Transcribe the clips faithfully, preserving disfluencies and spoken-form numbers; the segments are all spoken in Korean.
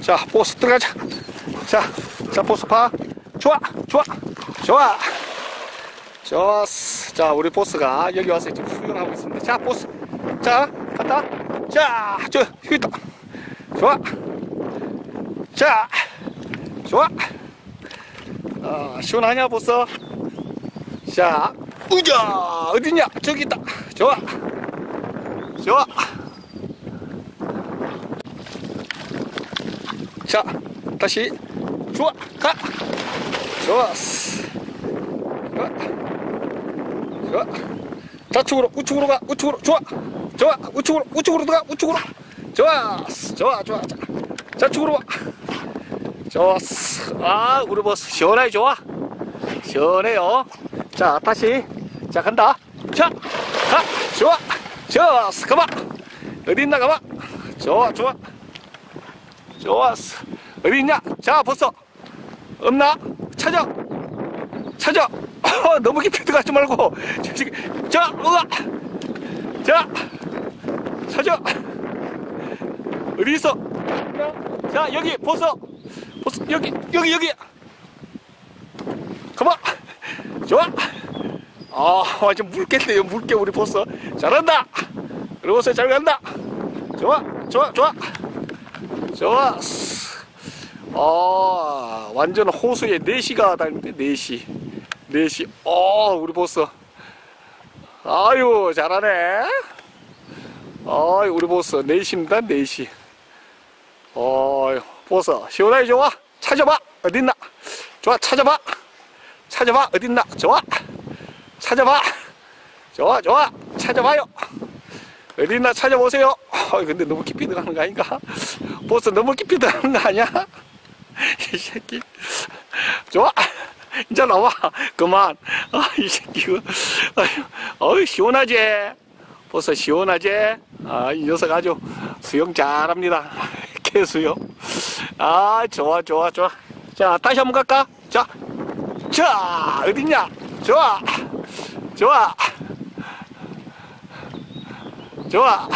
자, 보스 들어가자. 자, 자, 보스 파. 좋아, 좋아, 좋아. 좋았어. 자, 우리 보스가 여기 와서 지금 훈련을 하고 있습니다. 자, 보스. 자, 간다. 자, 저, 여기 있다. 좋아. 자, 좋아. 어, 시원하냐, 보스? 자, 으자, 어딨냐? 저기 있다. 좋아. 좋아. 자, 다시. 좋아. 가. 좋았어. 좋아. 좋아. 좌측으로, 우측으로 가. 우측으로. 좋아. 좋아. 우측으로, 우측으로 들어가. 우측으로. 좋았어. 좋아, 좋아. 자, 좌측으로 와. 좋았어. 아, 우리 보스 시원하게 좋아. 시원해요. 자, 다시. 자, 간다. 자, 가. 좋아. 좋았어. 가봐. 어디 있나, 가봐. 좋아, 좋아. 좋았어. 어디 있냐? 자, 보스. 없나? 찾아. 찾아. 어, 너무 깊이 들어가지 말고. 자, 우와. 자, 찾아. 어디 있어? 자, 여기 보스. 보스, 여기, 여기, 여기. 가봐. 좋아. 아, 완전 물겠네요. 물게 우리 보스. 잘한다. 우리 보스 잘 간다. 좋아, 좋아, 좋아. 좋았어. 아, 완전 호수에 네 시가 다니는데, 네 시. 네 시. 어, 우리 보스. 아유, 잘하네. 아유, 우리 보스. 네 시입니다, 네 시. 어휴, 보스. 시원하게 좋아. 찾아봐. 어딨나? 좋아, 찾아봐. 찾아봐. 어딨나? 좋아. 찾아봐. 좋아, 좋아. 찾아봐요. 어딨나 찾아보세요. 어, 근데 너무 깊이 들어가는 거 아닌가? 보스 너무 깊이 들어가는 거 아니야? 이 새끼. 좋아. 이제 나와. 그만. 아, 이 새끼. 어이, 시원하지? 보스 시원하지? 아, 이 녀석 아주 수영 잘합니다. 개수영. 아, 좋아, 좋아, 좋아. 자, 다시 한번 갈까? 자. 자, 어딨냐? 좋아. 좋아. 좋아.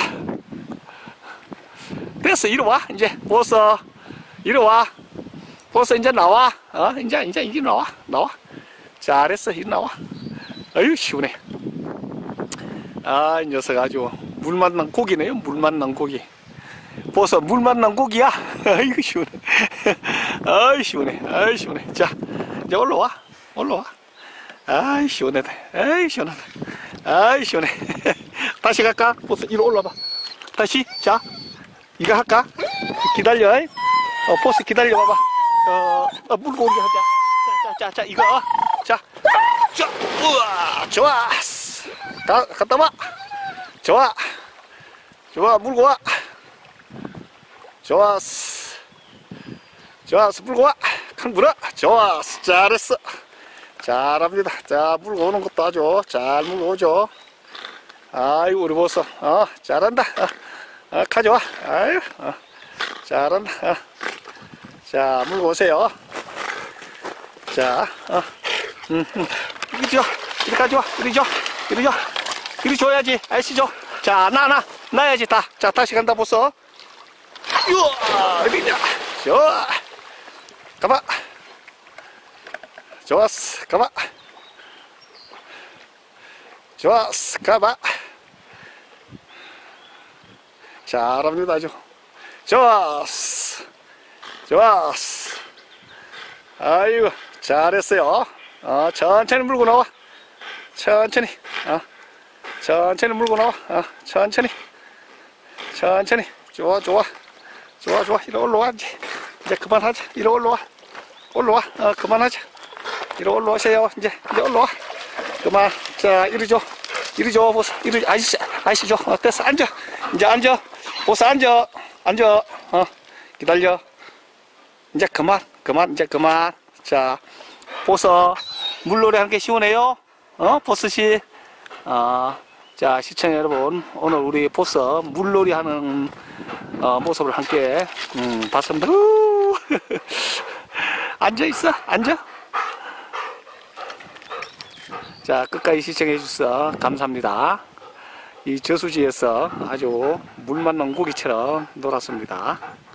됐어. 이리 와. 이제 보스. 이리 와. 보스 이제 나와. 어? 이제 이제 이리 나와. 나와. 잘했어. 이리 나와. 아유, 시원해. 아, 이 녀석 아주 물 만난 고기네요. 물 만난 고기. 보스 물 만난 고기야. 아이고, 시원해. 아이, 시원해. 아이, 시원해. 자, 이제 올라와. 올라와. 아이, 시원하다. 아이, 시원하다. 아이, 시원해. 다시 갈까? 보스 이리 올라봐. 다시. 자, 이거 할까? 기다려. 어, 보스 기다려봐봐. 어, 어, 물고기 하자. 자, 자, 자, 자, 이거. 자, 자, 우와, 좋아. 가, 갔다 와. 좋아. 좋아, 물고 와. 좋았어. 좋았어, 물고 와. 칸 물어. 좋았어. 잘했어. 잘합니다. 자, 물고 오는 것도 아주 잘 물고 오죠. 아이고, 우리 보스. 어, 잘한다. 어, 어, 가져와. 아유, 어, 잘한다. 어. 자, 물고 오세요. 자, 어, 음, 음. 이리 줘. 이리 가져와. 이리 줘. 이리 줘. 이리 줘야지. 아시죠? 자, 나, 나. 나야지, 다. 자, 다시 간다, 보스. 우와, 어디냐. 좋아. 가봐. 좋았어. 가봐. 좋았어. 가봐. 잘합니다, 아주. 좋았어. 좋았어. 아이고, 잘했어요. 어, 천천히 물고 나와. 천천히. 어, 천천히 물고 나와. 어, 천천히. 천천히. 좋아, 좋아. 좋아, 좋아. 이리 올라와. 이제, 이제 그만하자. 이리 올라와. 올라와. 어, 그만하자. 이리 올라오세요. 이제, 이제 올라와. 그만. 자, 이리 줘. 이리 줘, 보스. 이리, 아저씨, 아저씨 줘. 어, 됐어. 앉아. 이제 앉아. 보스 앉아. 앉아. 어, 기다려. 이제 그만. 그만. 이제 그만. 자, 보스. 물놀이 하는 게 시원해요? 어, 보스씨. 어, 자, 시청자 여러분. 오늘 우리 보스 물놀이 하는 어, 모습을 함께, 음, 봤습니다. 앉아 있어. 앉아. 자, 끝까지 시청해 주셔서 감사합니다. 이 저수지에서 아주 물 만난 고기처럼 놀았습니다.